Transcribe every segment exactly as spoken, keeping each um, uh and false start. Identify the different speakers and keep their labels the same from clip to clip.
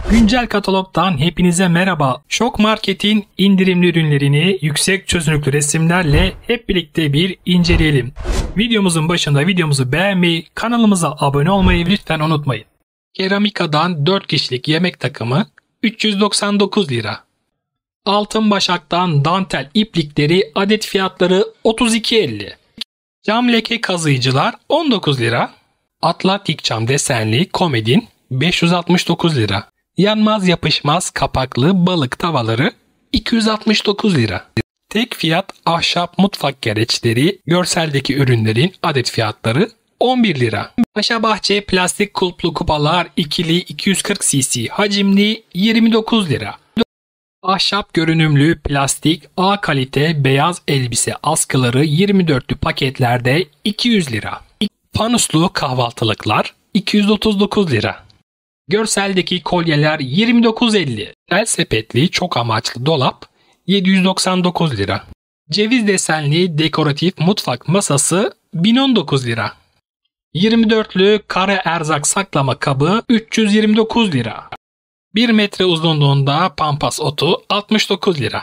Speaker 1: Güncel katalogdan hepinize merhaba. Şok Market'in indirimli ürünlerini yüksek çözünürlüklü resimlerle hep birlikte bir inceleyelim. Videomuzun başında videomuzu beğenmeyi, kanalımıza abone olmayı lütfen unutmayın. Keramika'dan dört kişilik yemek takımı üç yüz doksan dokuz lira. Altın Başak'tan dantel iplikleri adet fiyatları otuz iki elli. Cam leke kazıyıcılar on dokuz lira. Atlantik cam desenli komodin beş yüz altmış dokuz lira. Yanmaz yapışmaz kapaklı balık tavaları iki yüz altmış dokuz lira. Tek fiyat ahşap mutfak gereçleri görseldeki ürünlerin adet fiyatları on bir lira. Paşabahçe plastik kulplu kupalar ikili iki yüz kırk cc hacimli yirmi dokuz lira. Ahşap görünümlü plastik A kalite beyaz elbise askıları yirmi dörtlü paketlerde iki yüz lira. Fanuslu kahvaltılıklar iki yüz otuz dokuz lira. Görseldeki kolyeler yirmi dokuz elli. El sepetli çok amaçlı dolap yedi yüz doksan dokuz lira. Ceviz desenli dekoratif mutfak masası bin on dokuz lira. yirmi dörtlü kare erzak saklama kabı üç yüz yirmi dokuz lira. bir metre uzunluğunda pampas otu altmış dokuz lira.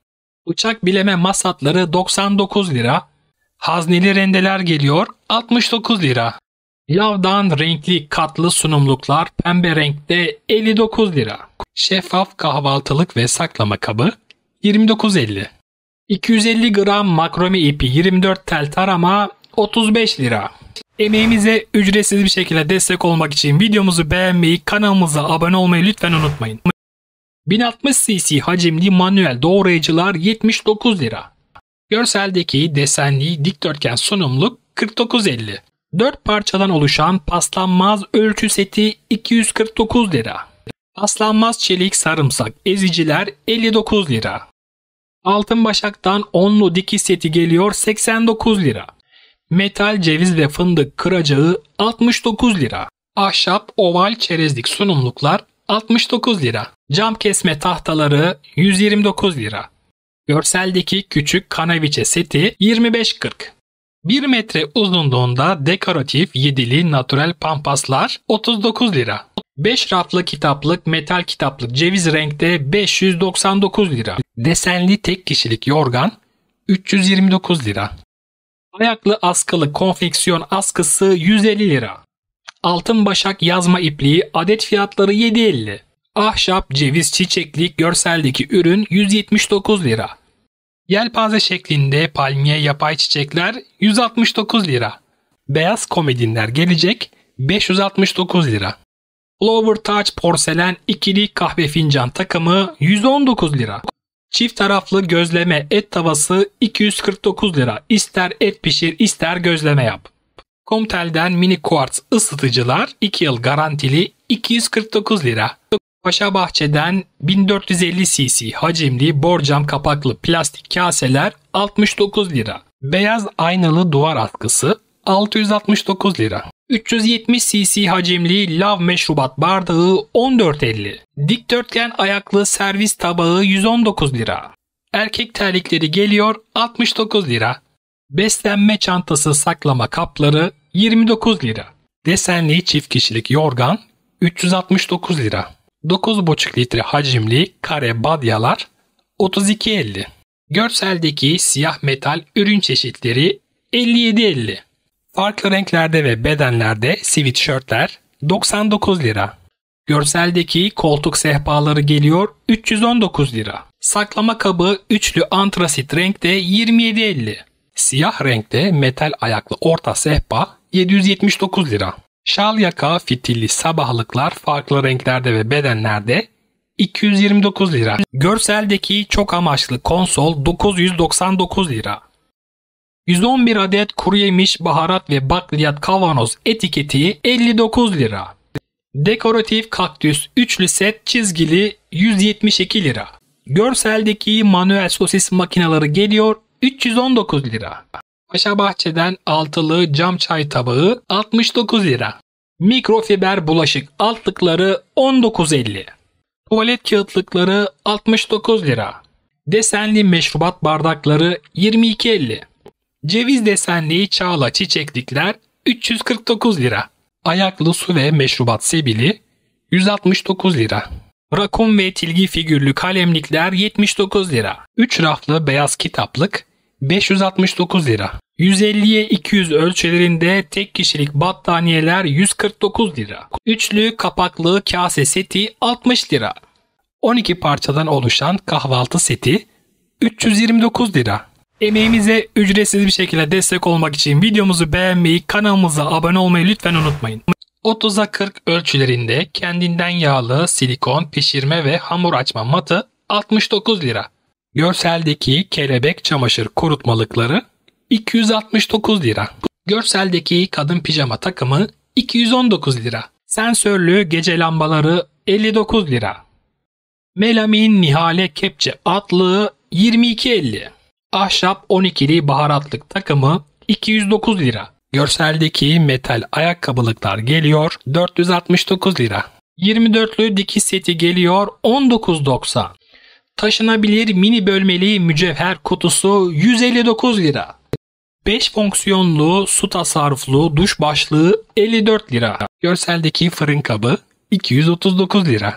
Speaker 1: Bıçak bileme masatları doksan dokuz lira. Hazneli rendeler geliyor altmış dokuz lira. Lavdan renkli katlı sunumluklar pembe renkte elli dokuz lira. Şeffaf kahvaltılık ve saklama kabı yirmi dokuz elli. iki yüz elli gram makrome ipi yirmi dört tel tarama otuz beş lira. Emeğimize ücretsiz bir şekilde destek olmak için videomuzu beğenmeyi, kanalımıza abone olmayı lütfen unutmayın. bin altmış cc hacimli manuel doğrayıcılar yetmiş dokuz lira. Görseldeki desenli dikdörtgen sunumluk kırk dokuz elli. dört parçadan oluşan paslanmaz ölçü seti iki yüz kırk dokuz lira. Paslanmaz çelik sarımsak eziciler elli dokuz lira. Altın Başak'tan onlu dikiş seti geliyor seksen dokuz lira. Metal ceviz ve fındık kıracağı altmış dokuz lira. Ahşap oval çerezlik sunumluklar altmış dokuz lira. Cam kesme tahtaları yüz yirmi dokuz lira. Görseldeki küçük kanaviçe seti yirmi beş kırk. bir metre uzunluğunda dekoratif yedili natürel pampaslar otuz dokuz lira. beş raflı kitaplık metal kitaplık ceviz renkte beş yüz doksan dokuz lira. Desenli tek kişilik yorgan üç yüz yirmi dokuz lira. Ayaklı askılı konfeksiyon askısı yüz elli lira. Altın Başak yazma ipliği adet fiyatları yedi elli. Ahşap ceviz çiçeklik görseldeki ürün yüz yetmiş dokuz lira. Yelpaze şeklinde palmiye yapay çiçekler yüz altmış dokuz lira. Beyaz komodinler gelecek beş yüz altmış dokuz lira. Flower Touch porselen ikili kahve fincan takımı yüz on dokuz lira. Çift taraflı gözleme et tavası iki yüz kırk dokuz lira. İster et pişir ister gözleme yap. Comtel'den mini kuartz ısıtıcılar iki yıl garantili iki yüz kırk dokuz lira. Paşabahçe'den bin dört yüz elli cc hacimli borcam kapaklı plastik kaseler altmış dokuz lira. Beyaz aynalı duvar askısı altı yüz altmış dokuz lira. üç yüz yetmiş cc hacimli lav meşrubat bardağı on dört elli. Dikdörtgen ayaklı servis tabağı yüz on dokuz lira. Erkek terlikleri geliyor altmış dokuz lira. Beslenme çantası saklama kapları yirmi dokuz lira. Desenli çift kişilik yorgan üç yüz altmış dokuz lira. dokuz buçuk litre hacimli kare badyalar otuz iki elli. Görseldeki siyah metal ürün çeşitleri elli yedi elli. Farklı renklerde ve bedenlerde sweatshirtler doksan dokuz lira. Görseldeki koltuk sehpaları geliyor üç yüz on dokuz lira. Saklama kabı üçlü antrasit renkte yirmi yedi elli. Siyah renkte metal ayaklı orta sehpa yedi yüz yetmiş dokuz lira. Şal yaka fitilli sabahlıklar farklı renklerde ve bedenlerde iki yüz yirmi dokuz lira. Görseldeki çok amaçlı konsol dokuz yüz doksan dokuz lira. yüz on bir adet kuru yemiş, baharat ve bakliyat kavanoz etiketi elli dokuz lira. Dekoratif kaktüs üçlü set çizgili yüz yetmiş iki lira. Görseldeki manuel sosis makineleri geliyor üç yüz on dokuz lira. Paşabahçe'den altılı cam çay tabağı altmış dokuz lira. Mikrofiber bulaşık altlıkları on dokuz elli. Tuvalet kağıtlıkları altmış dokuz lira. Desenli meşrubat bardakları yirmi iki elli. Ceviz desenli çağla çiçeklikler üç yüz kırk dokuz lira. Ayaklı su ve meşrubat sebili yüz altmış dokuz lira. Rakun ve tilgi figürlü kalemlikler yetmiş dokuz lira. üç raflı beyaz kitaplık beş yüz altmış dokuz lira. yüz elliye iki yüz ölçülerinde tek kişilik battaniyeler yüz kırk dokuz lira. Üçlü kapaklı kase seti altmış lira. on iki parçadan oluşan kahvaltı seti üç yüz yirmi dokuz lira. Emeğimize ücretsiz bir şekilde destek olmak için videomuzu beğenmeyi, kanalımıza abone olmayı lütfen unutmayın. otuza kırk ölçülerinde kendinden yağlı silikon pişirme ve hamur açma matı altmış dokuz lira. Görseldeki kelebek çamaşır kurutmalıkları iki yüz altmış dokuz lira. Görseldeki kadın pijama takımı iki yüz on dokuz lira. Sensörlü gece lambaları elli dokuz lira. Melamin Nihale kepçe atlığı yirmi iki elli. Ahşap on ikili baharatlık takımı iki yüz dokuz lira. Görseldeki metal ayakkabılıklar geliyor dört yüz altmış dokuz lira. yirmi dörtlü dikiş seti geliyor on dokuz doksan. Taşınabilir mini bölmeli mücevher kutusu yüz elli dokuz lira. beş fonksiyonlu su tasarruflu duş başlığı elli dört lira. Görseldeki fırın kabı iki yüz otuz dokuz lira.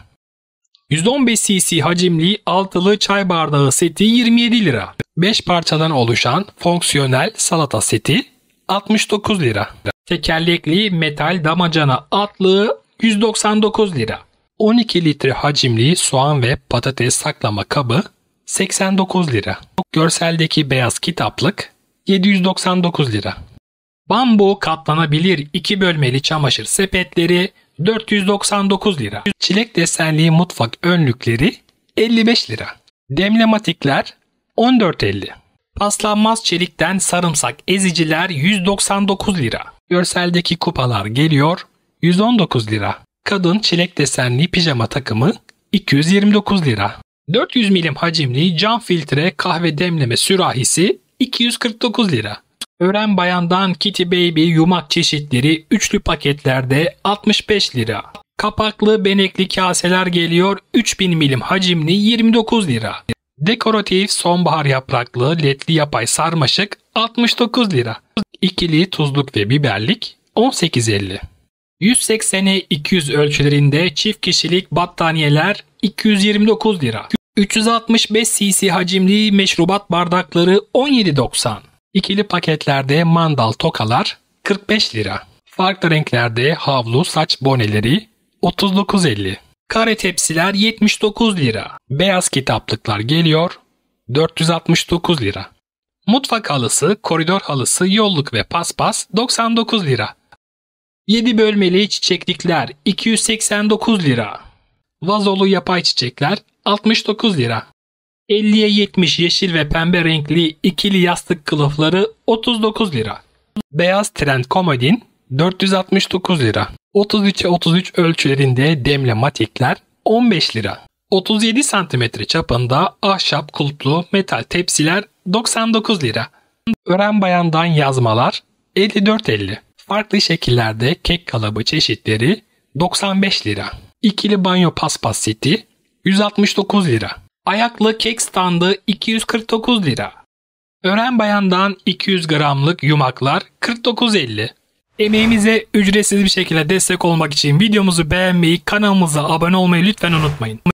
Speaker 1: yüz on beş cc hacimli altılı çay bardağı seti yirmi yedi lira. beş parçadan oluşan fonksiyonel salata seti altmış dokuz lira. Tekerlekli metal damacana atlığı yüz doksan dokuz lira. on iki litre hacimli soğan ve patates saklama kabı seksen dokuz lira. Görseldeki beyaz kitaplık yedi yüz doksan dokuz lira. Bambu katlanabilir iki bölmeli çamaşır sepetleri dört yüz doksan dokuz lira. Çilek desenli mutfak önlükleri elli beş lira. Demlematikler on dört elli. Paslanmaz çelikten sarımsak eziciler yüz doksan dokuz lira. Görseldeki kupalar geliyor yüz on dokuz lira. Kadın çilek desenli pijama takımı iki yüz yirmi dokuz lira. dört yüz milim hacimli cam filtre kahve demleme sürahisi iki yüz kırk dokuz lira. Ören Bayan'dan Kitty Baby yumak çeşitleri üçlü paketlerde altmış beş lira. Kapaklı benekli kaseler geliyor üç bin milim hacimli yirmi dokuz lira. Dekoratif sonbahar yapraklı ledli yapay sarmaşık altmış dokuz lira. İkili tuzluk ve biberlik on sekiz elli. yüz seksene iki yüz ölçülerinde çift kişilik battaniyeler iki yüz yirmi dokuz lira. üç yüz altmış beş cc hacimli meşrubat bardakları on yedi doksan. İkili paketlerde mandal tokalar kırk beş lira. Farklı renklerde havlu saç boneleri otuz dokuz elli. Kare tepsiler yetmiş dokuz lira. Beyaz kitaplıklar geliyor dört yüz altmış dokuz lira. Mutfak halısı, koridor halısı, yolluk ve paspas doksan dokuz lira. yedi bölmeli çiçeklikler iki yüz seksen dokuz lira. Vazolu yapay çiçekler altmış dokuz lira. elliye yetmiş yeşil ve pembe renkli ikili yastık kılıfları otuz dokuz lira. Beyaz trend komodin dört yüz altmış dokuz lira. otuz üçe otuz üç ölçülerinde demlematikler on beş lira. otuz yedi santimetre çapında ahşap kulplu metal tepsiler doksan dokuz lira. Ören Bayan'dan yazmalar elli dört elli. Farklı şekillerde kek kalıbı çeşitleri doksan beş lira. İkili banyo paspas seti yüz altmış dokuz lira. Ayaklı kek standı iki yüz kırk dokuz lira. Ören Bayan'dan iki yüz gramlık yumaklar kırk dokuz elli. Emeğimize ücretsiz bir şekilde destek olmak için videomuzu beğenmeyi, kanalımıza abone olmayı lütfen unutmayın.